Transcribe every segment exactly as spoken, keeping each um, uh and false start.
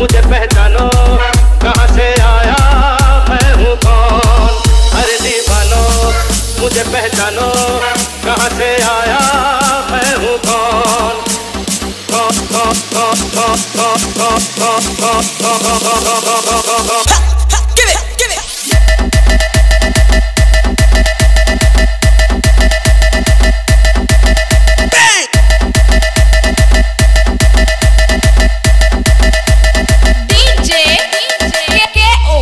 मुझे पहचानो कहाँ से आया मैं हूँ कौन। अरे दीवानो मुझे पहचानो कहाँ से आया मैं हूँ कौन। Give it, give it. Bang. D J K O.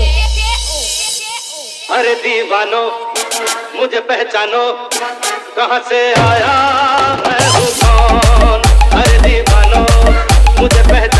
अरे दीवानो मुझे पहचानो कहाँ से आया मैं हूँ कौन। अरे दीवानो मुझे पहचानो